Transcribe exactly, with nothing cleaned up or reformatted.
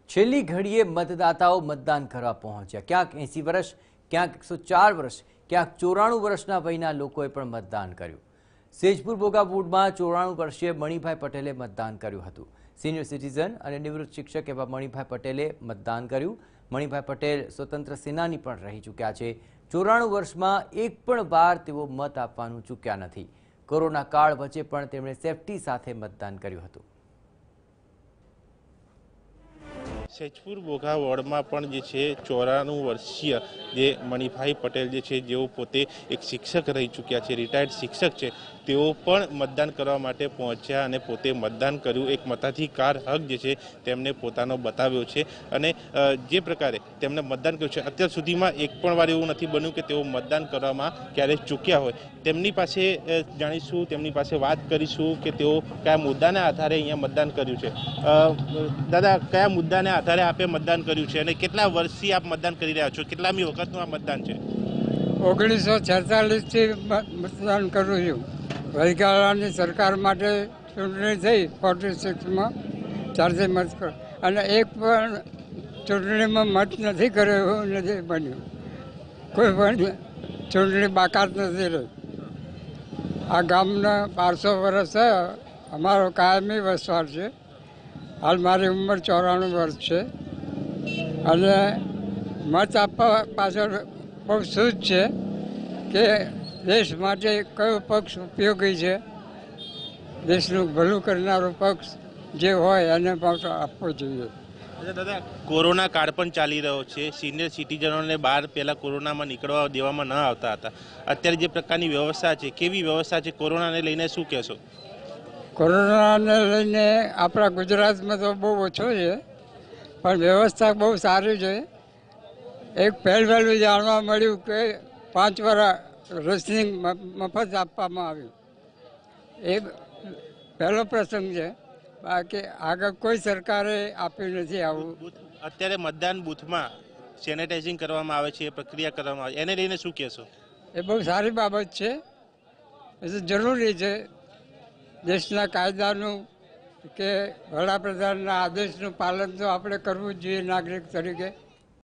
છેલ્લી ઘડીએ મતદાતાઓ મતદાન કરવા પહોંચ્યા। ક્યાંક એંસી વર્ષ, ક્યાંક એકસો ચાર વર્ષ, ક્યાંક ચોરાણું વર્ષના વયના લોકોએ પણ મતદાન કર્યું। સેજપુર બોગાપુરમાં ચોરાણું વર્ષીય મણિભાઈ પટેલે મતદાન કર્યું હતું। સિનિયર સિટીઝન અને નિવૃત્ત શિક્ષક એવા મણિભાઈ પટેલે મતદાન કર્યું। મણિભાઈ પટેલ સ્વતંત્ર સેનાની પણ રહી ચૂક્યા છે। ચોરાણું વર્ષમાં એક પણ વાર તેઓ મત આપવાનું ચૂક્યા નથી। કોરોના કાળ વચ્ચે પણ તેમણે સેફટી સાથે મતદાન કર્યું હતું। સેજપુર બોઘા વોર્ડમાં પણ જે છે ચોરાણું વર્ષીય જે મણિભાઈ પટેલ જે છે જેઓ પોતે એક શિક્ષક રહી ચૂક્યા છે, રિટાયર્ડ શિક્ષક છે, તેઓ પણ મતદાન કરવા માટે પહોંચ્યા અને પોતે મતદાન કર્યું। એક મતાધિકાર હક જે છે તેમને પોતાનો બતાવ્યો છે અને જે પ્રકારે તેમણે મતદાન કર્યું છે અત્યાર સુધીમાં એક પણ વાર એવું નથી બન્યું કે તેઓ મતદાન કરવામાં ક્યારેય ચૂક્યા હોય। તેમની પાસે જાણીશું, તેમની પાસે વાત કરીશું કે તેઓ કયા મુદ્દાના આધારે અહીંયા મતદાન કર્યું છે। દાદા, કયા મુદ્દાને આધારે આપે મતદાન કર્યું છે અને કેટલા વર્ષથી આપ મતદાન કરી રહ્યા છો? કેટલામી વખતનું આ મતદાન છે? ઓગણીસો છેતાલીસથી મતદાન કરું છું। વચગાળાની સરકાર માટે ચૂંટણી થઈ ફોર્ટી સિક્સમાં ચારથી મત કરો અને એક પણ ચૂંટણીમાં મત નથી કર્યો એવું નથી બન્યું। કોઈ પણ ચૂંટણી બાકાત નથી રહી। આ ગામના બારસો વર્ષ થયા, અમારો કાયમી વસવાટ છે। હાલ મારી ઉંમર ચોરાણું વર્ષ છે અને મત આપવા પાછળ બહુ સૂઝ છે કે દેશ માટે કયો પક્ષ ઉપયોગી છે, દેશનું ભલું કરનારો પક્ષ જે હોય એને મત આપવો જોઈએ। દાદા, કોરોના કાળ પણ ચાલી રહ્યો છે, સિનિયર સિટીઝનોને બહાર પહેલાં કોરોનામાં નીકળવા દેવામાં ન આવતા હતા। અત્યારે જે પ્રકારની વ્યવસ્થા છે, કેવી વ્યવસ્થા છે, કોરોનાને લઈને શું કહેશો? કોરોનાને લઈને આપણા ગુજરાતમાં તો બહુ ઓછો છે, પણ વ્યવસ્થા બહુ સારી છે। એક પહેલ વહેલું જાણવા મળ્યું કે પાંચ વર્ષ રસની મફત આપવામાં આવ્યું, એ પહેલો પ્રસંગ છે। બાકી આગળ કોઈ સરકારે આપ્યું નથી આવું। અત્યારે મતદાન બૂથમાં સેનેટાઇઝિંગ કરવામાં આવે છે, એ પ્રક્રિયા કરવામાં આવે છે, એને લઈને શું કહેશો? એ બહુ સારી બાબત છે, એ તો જરૂરી છે। દેશના કાયદાનું કે વડાપ્રધાનના આદેશનું પાલન તો આપણે કરવું જ જોઈએ નાગરિક તરીકે।